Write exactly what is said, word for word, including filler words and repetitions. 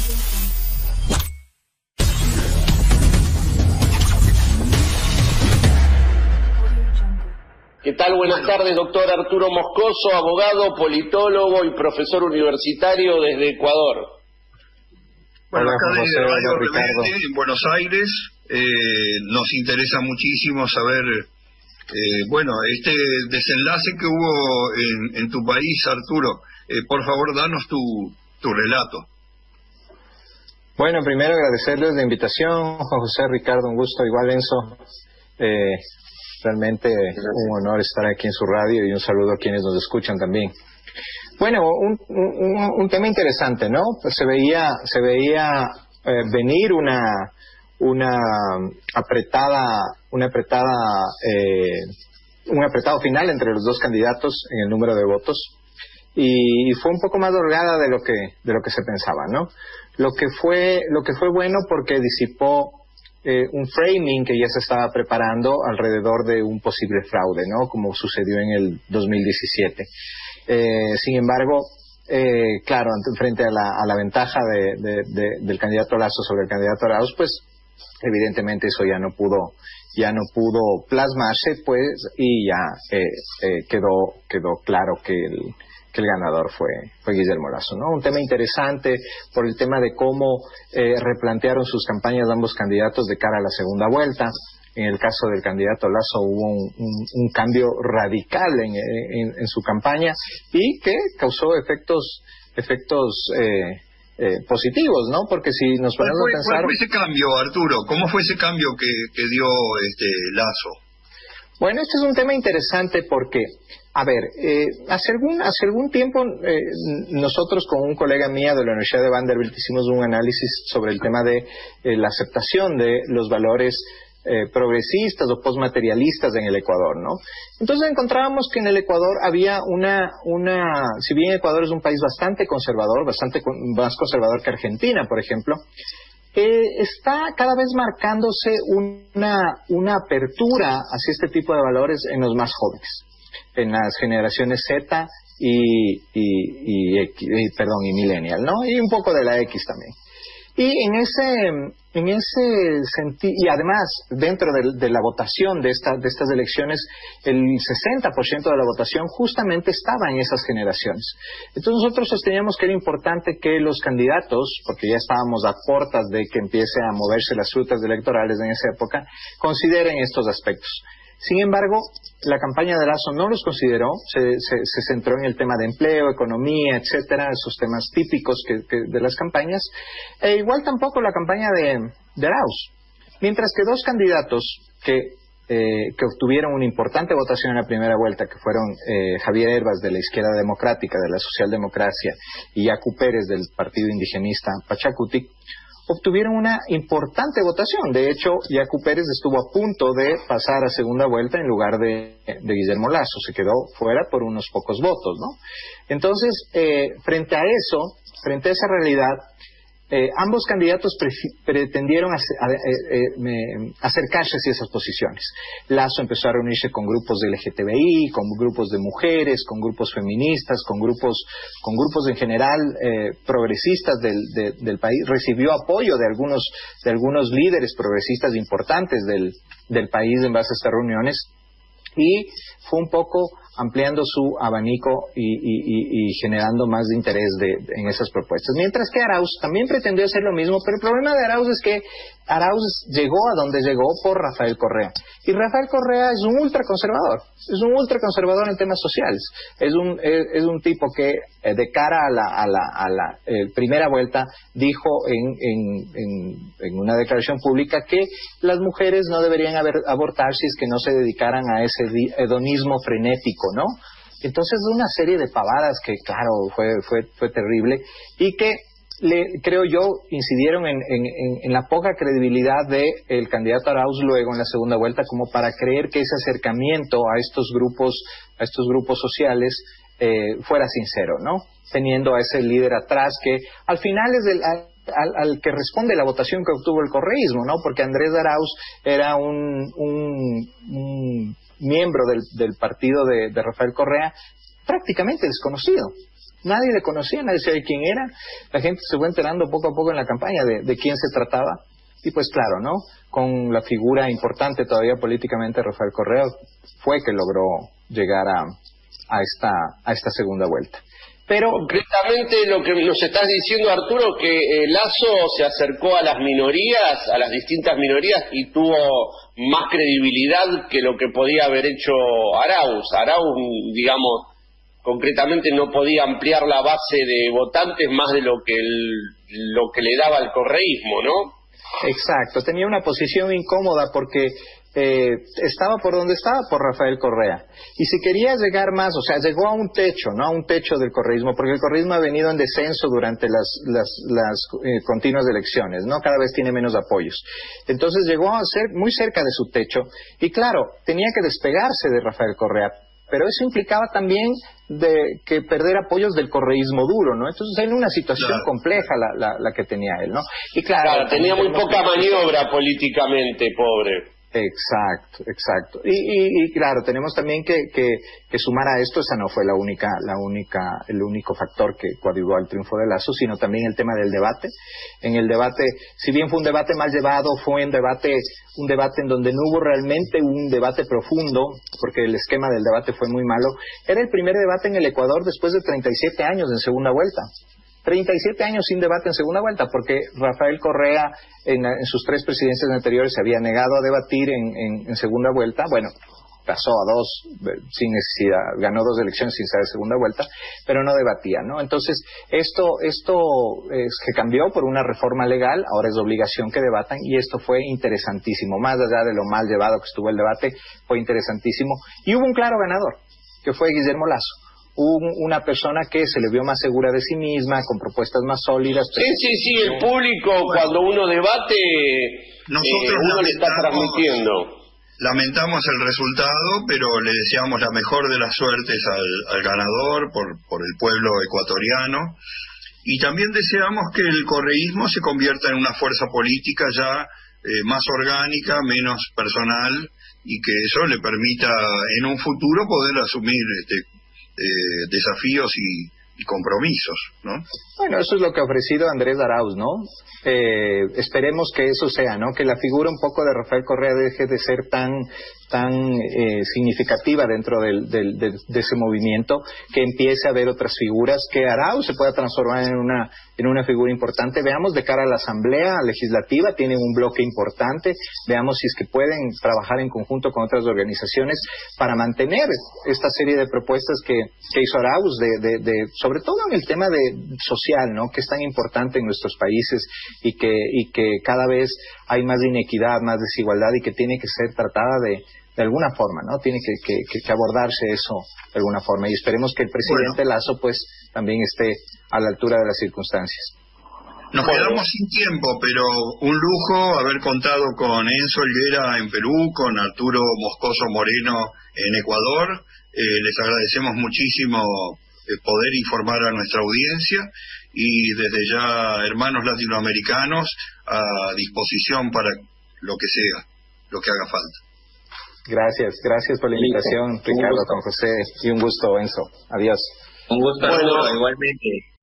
¿Qué tal? Buenas bueno. tardes, doctor Arturo Moscoso, abogado, politólogo y profesor universitario desde Ecuador. Bueno, acá desde Radio Rebelde, en Buenos Aires, eh, nos interesa muchísimo saber, eh, bueno, este desenlace que hubo en, en tu país, Arturo. Eh, por favor, danos tu, tu relato. Bueno, primero agradecerles la invitación, Juan José, Ricardo, un gusto, igual Enzo. Eh, realmente un honor estar aquí en su radio y un saludo a quienes nos escuchan también. Bueno, un, un, un tema interesante, ¿no? Pues se veía, se veía eh, venir una, una apretada, una apretada, eh, un apretado final entre los dos candidatos en el número de votos y, y fue un poco más holgada de lo que, de lo que se pensaba, ¿no? Lo que fue, lo que fue bueno porque disipó Eh, un framing que ya se estaba preparando alrededor de un posible fraude, ¿no? Como sucedió en el dos mil diecisiete. Eh, sin embargo, eh, claro, frente a la, a la ventaja de, de, de, del candidato Lasso sobre el candidato Arauz, pues evidentemente eso ya no pudo, ya no pudo plasmarse, pues, y ya eh, eh, quedó, quedó claro que el que el ganador fue, fue Guillermo Lasso, ¿no? Un tema interesante por el tema de cómo eh, replantearon sus campañas ambos candidatos de cara a la segunda vuelta. En el caso del candidato Lasso hubo un, un, un cambio radical en, en, en su campaña y que causó efectos, efectos eh, eh, positivos, ¿no? Porque si nos ponemos fue, a pensar... ¿Cuál fue ese cambio, Arturo? ¿Cómo fue ese cambio que, que dio este Lasso? Bueno, este es un tema interesante porque, a ver, eh, hace algún hace algún tiempo eh, nosotros con un colega mía de la Universidad de Vanderbilt hicimos un análisis sobre el tema de eh, la aceptación de los valores eh, progresistas o postmaterialistas en el Ecuador, ¿no? Entonces encontrábamos que en el Ecuador había una, una, si bien Ecuador es un país bastante conservador, bastante con, más conservador que Argentina, por ejemplo, Eh, está cada vez marcándose una, una apertura hacia este tipo de valores en los más jóvenes, en las generaciones Z y, y, y, y, perdón, y millennial, ¿no? Y un poco de la X también. Y en ese, en ese sentido, y además, dentro de, de la votación de, esta, de estas elecciones, el sesenta por ciento de la votación justamente estaba en esas generaciones. Entonces nosotros sosteníamos que era importante que los candidatos, porque ya estábamos a puertas de que empiece a moverse las rutas electorales en esa época, consideren estos aspectos. Sin embargo, la campaña de Lasso no los consideró, se, se, se centró en el tema de empleo, economía, etcétera, esos temas típicos que, que de las campañas, e igual tampoco la campaña de, de Arauz. Mientras que dos candidatos que, eh, que obtuvieron una importante votación en la primera vuelta, que fueron eh, Javier Herbas de la Izquierda Democrática, de la Socialdemocracia, y Yacu Pérez del Partido Indigenista Pachacutic, obtuvieron una importante votación. De hecho, Yacu Pérez estuvo a punto de pasar a segunda vuelta en lugar de, de Guillermo Lasso. Se quedó fuera por unos pocos votos, ¿no? Entonces, eh, frente a eso, frente a esa realidad, eh, ambos candidatos pretendieron ace a, eh, eh, acercarse hacia esas posiciones. Lasso empezó a reunirse con grupos de L G T B I, con grupos de mujeres, con grupos feministas, con grupos, con grupos en general eh, progresistas del, de, del país. Recibió apoyo de algunos, de algunos líderes progresistas importantes del, del país en base a estas reuniones. Y fue un poco ampliando su abanico y, y, y, y generando más de interés de, de, en esas propuestas. Mientras que Arauz también pretendió hacer lo mismo, pero el problema de Arauz es que Arauz llegó a donde llegó por Rafael Correa. Y Rafael Correa es un ultraconservador, es un ultraconservador en temas sociales. Es un, es, es un tipo que eh, de cara a la, a la, a la eh, primera vuelta dijo en, en, en, en una declaración pública que las mujeres no deberían haber, abortar si es que no se dedicaran a ese hedonismo frenético, ¿no? Entonces una serie de pavadas que claro fue fue fue terrible y que le, creo yo incidieron en, en, en la poca credibilidad de el candidato Arauz luego en la segunda vuelta como para creer que ese acercamiento a estos grupos a estos grupos sociales eh, fuera sincero, ¿no? Teniendo a ese líder atrás que al final es el al, al, al que responde la votación que obtuvo el correísmo, ¿no? Porque Andrés Arauz era un, un, un miembro del, del partido de, de Rafael Correa prácticamente desconocido. Nadie le conocía, nadie sabía quién era. La gente se fue enterando poco a poco en la campaña de, de quién se trataba. Y pues claro, ¿no? Con la figura importante todavía políticamente, Rafael Correa, fue que logró llegar a, a, esta, a esta segunda vuelta. Pero concretamente lo que nos estás diciendo, Arturo, que eh, Lasso se acercó a las minorías, a las distintas minorías, y tuvo más credibilidad que lo que podía haber hecho Arauz. Arauz, digamos, concretamente no podía ampliar la base de votantes más de lo que el, lo que le daba el correísmo, ¿no? Exacto, tenía una posición incómoda porque eh, estaba por donde estaba, por Rafael Correa. Y si quería llegar más, o sea, llegó a un techo, ¿no? A un techo del correísmo, porque el correísmo ha venido en descenso durante las, las, las eh, continuas elecciones, ¿no? Cada vez tiene menos apoyos. Entonces llegó a ser muy cerca de su techo y claro, tenía que despegarse de Rafael Correa. Pero eso implicaba también de que perder apoyos del correísmo duro, ¿no? Entonces era una situación claro. compleja la, la, la que tenía él, ¿no? Y claro, claro tenía muy poca maniobra políticamente, pobre. Exacto, exacto. Y, y, y claro, tenemos también que, que, que sumar a esto, esa no fue la única, la única, el único factor que coadyuvó al triunfo de Lasso, sino también el tema del debate. En el debate, si bien fue un debate mal llevado, fue un debate, un debate en donde no hubo realmente un debate profundo, porque el esquema del debate fue muy malo. Era el primer debate en el Ecuador después de treinta y siete años en segunda vuelta. treinta y siete años sin debate en segunda vuelta, porque Rafael Correa en, en sus tres presidencias anteriores se había negado a debatir en, en, en segunda vuelta. Bueno, pasó a dos sin necesidad, ganó dos elecciones sin ser de segunda vuelta, pero no debatía, ¿no? Entonces, esto, esto es que cambió por una reforma legal, ahora es obligación que debatan, y esto fue interesantísimo, más allá de lo mal llevado que estuvo el debate, fue interesantísimo, y hubo un claro ganador, que fue Guillermo Lasso. Una persona que se le vio más segura de sí misma, con propuestas más sólidas. Sí, sí, sí, el público bueno, cuando uno debate, nosotros eh, uno le está transmitiendo. Lamentamos el resultado, pero le deseamos la mejor de las suertes al, al ganador por, por el pueblo ecuatoriano. Y también deseamos que el correísmo se convierta en una fuerza política ya eh, más orgánica, menos personal, y que eso le permita en un futuro poder asumir este Eh, desafíos y, y compromisos, ¿no? Bueno, eso es lo que ha ofrecido Andrés Arauz, ¿no? Eh, esperemos que eso sea, ¿no? Que la figura un poco de Rafael Correa deje de ser tan tan eh, significativa dentro del, del, del, de ese movimiento, que empiece a haber otras figuras, que Arauz se pueda transformar en una en una figura importante. Veamos de cara a la Asamblea Legislativa, tienen un bloque importante, veamos si es que pueden trabajar en conjunto con otras organizaciones para mantener esta serie de propuestas que, que hizo Arauz, de, de, de, sobre todo en el tema de social, ¿no? Que es tan importante en nuestros países y que, y que cada vez hay más inequidad, más desigualdad y que tiene que ser tratada de de alguna forma, ¿no? Tiene que, que, que abordarse eso de alguna forma, y esperemos que el presidente bueno. Lasso pues también esté a la altura de las circunstancias. Nos bueno. quedamos sin tiempo, pero un lujo haber contado con Enzo Helguera en Perú, con Arturo Moscoso Moreno en Ecuador. Eh, les agradecemos muchísimo eh, poder informar a nuestra audiencia, y desde ya, hermanos latinoamericanos, a disposición para lo que sea, lo que haga falta. Gracias, gracias por la invitación, Ricardo, con José, y un gusto, Enzo. Adiós. Un gusto, bueno, igualmente.